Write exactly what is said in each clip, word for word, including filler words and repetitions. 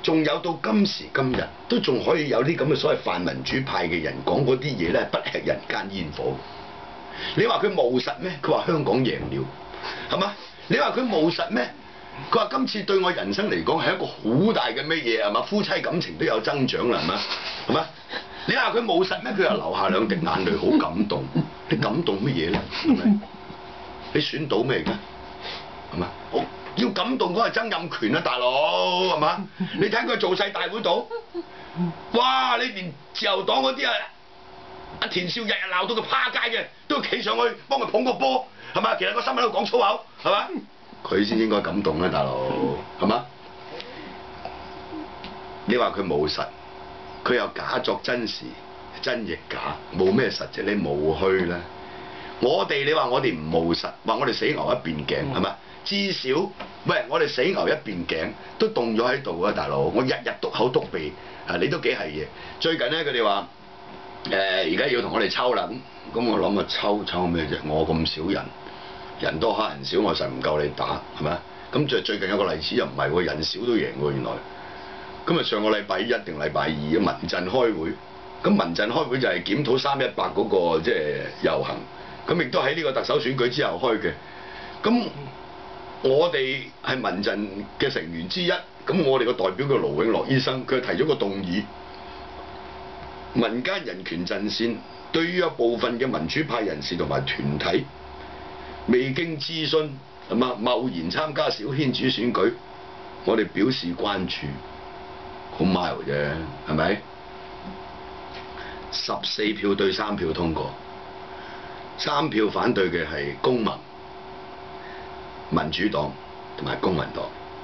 仲有到今時今日都仲可以有啲咁嘅所謂泛民主派嘅人講嗰啲嘢咧，不吃人間煙火。你話佢務實咩？佢話香港贏了，係嘛？你話佢務實咩？佢話今次對我人生嚟講係一個好大嘅咩嘢係嘛？夫妻感情都有增長啦，係嘛？係嘛？你話佢務實咩？佢又流下兩滴眼淚，好感動。你感動乜嘢咧？係咪？你選到咩㗎？係嘛？好要感動嗰個曾蔭權啊，大佬係嘛？你睇佢做勢大會度，哇！你連自由黨嗰啲啊，阿田少日日鬧到佢趴街嘅，都要企上去幫佢捧個波，係嘛？其實個新聞喺度講粗口，係嘛？佢先應該感動啊，大佬係嘛？你話佢務實，佢又假作真時，真亦假，冇咩實際，你務虛啦。我哋你話我哋唔務實，話我哋死牛一邊頸係嘛？至少喂，我哋死牛一邊頸都凍咗喺度啊，大佬！我日日篤口篤鼻，啊你都幾係嘢。最近咧佢哋話誒而家要同我哋抽啦，咁咁我諗啊抽抽咩啫？我咁少人，人多蝦人少，我實唔夠你打係咪？咁最最近有個例子又唔係喎，人少都贏喎原來。咁啊上個禮拜一定禮拜二啊民陣開會，咁民陣開會就係檢討三一八嗰個即係遊行，咁亦都喺呢個特首選舉之後開嘅。咁我哋係民陣嘅成員之一，咁我哋個代表叫盧永樂醫生，佢提咗個動議，民間人權陣線對於有部分嘅民主派人士同埋團體未經諮詢係嘛貿然參加小圈子選舉，我哋表示關注，好 mild 啫，係咪？十四票對三票通過，三票反對嘅係公民、民主黨同埋公民黨。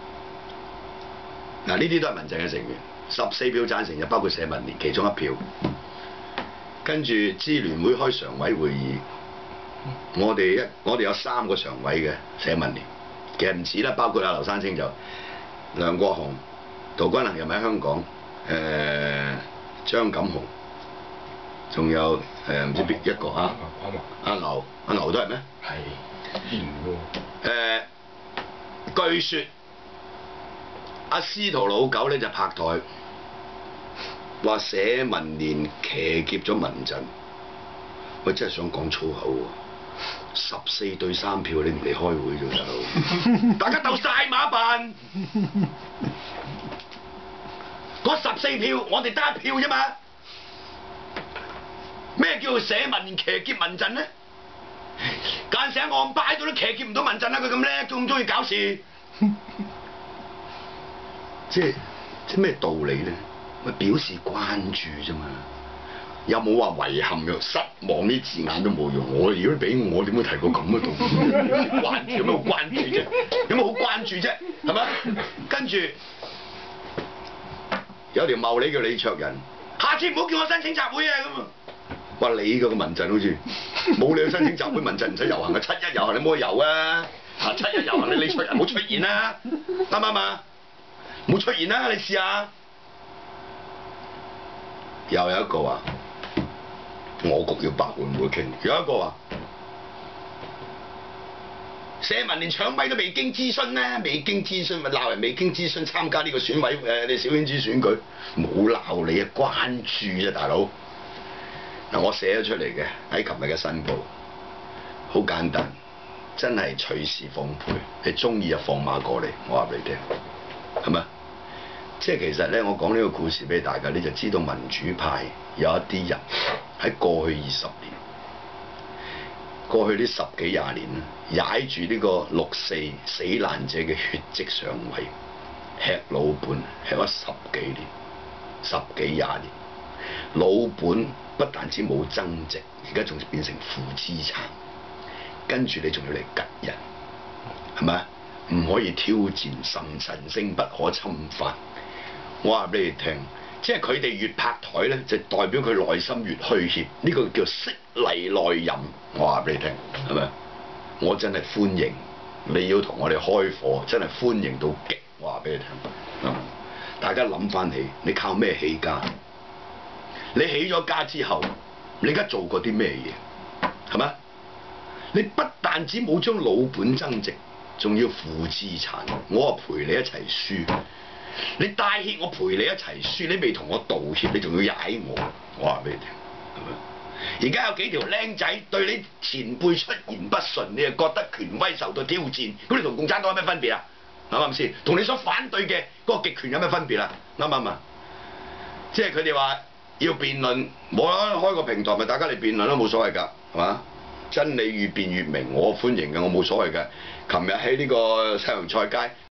嗱，呢啲都係民陣嘅成員。十四票贊成就包括社民連其中一票。跟住支聯會開常委會議，我哋一我哋有三個常委嘅社民連，其實唔止啦，包括阿劉山青就梁國雄、陶君行又咪喺香港，誒、呃、張錦雄，仲有誒唔知邊一個啊？阿牛，阿牛都係咩？係支聯喎。誒，據說阿司徒老九咧就拍台，話社民連騎劫咗民陣，我真係想講粗口喎！十四對三票，你唔嚟開會啫，大佬！大家鬥晒馬辦，嗰十四票我哋得一票啫嘛！咩叫做社民連騎劫民陣咧？間成岸擺到都騎劫唔到民陣啦！佢咁叻，仲中意搞事，即係即係咩道理咧？咪表示關注啫嘛，有冇話遺憾嘅失望呢字眼都冇用。我如果俾我點會提過咁嘅道理？關注有咩好關注啫？有咩好關注啫？係咪？跟住有條茂利叫李卓人，下次唔好叫我申請集會啊咁啊！話你嗰個民陣好似冇你去申請集會，民陣唔使遊行嘅，七一遊行你冇去遊啊！啊七一遊行你李卓人冇出現啦，啱唔啱啊？冇出現啦，你試下。又有一個話，我局要白會唔會傾？有一個話，社民連搶咪都未經諮詢咧，未經諮詢咪鬧人未經諮詢參加呢個選委誒你小圈子選舉，冇鬧你啊，關注啫大佬。嗱我寫咗出嚟嘅喺琴日嘅新報，好簡單，真係隨時奉陪，你中意就放馬過嚟，我話俾你聽，係咪？即係其實咧，我講呢個故事俾大家，你就知道民主派有一啲人喺過去二十年、過去呢十幾廿年咧，踩住呢個六四死難者嘅血跡上位，吃老本，吃咗十幾年、十幾廿年，老本不但止冇增值，而家仲變成負資產，跟住你仲要嚟吉人，係咪？唔可以挑戰神神聖不可侵犯。我話俾你聽，即係佢哋越拍台咧，就代表佢內心越虛怯，呢、這個叫色厲內荏。我話俾你聽，係咪？我真係歡迎你要同我哋開火，真係歡迎到極。我話俾你聽，嗯，大家諗翻起，你靠咩起家？你起咗家之後，你而家做過啲咩嘢？係咪？你不但止冇將老本增值，仲要負資產。我話陪你一齊輸。 你帶挈我陪你一齊輸，你未同我道歉，你仲要踩我，我話俾你聽，係咪？而家有幾條僆仔對你前輩出言不順，你又覺得權威受到挑戰，咁你同共產黨有咩分別啊？啱唔啱先？同你所反對嘅嗰個極權有咩分別啊？啱唔啱啊？即係佢哋話要辯論，冇啦，開個平台咪大家嚟辯論都冇所謂㗎，係嘛？真理越辯越明，我歡迎嘅，我冇所謂嘅。琴日喺呢個西洋菜街。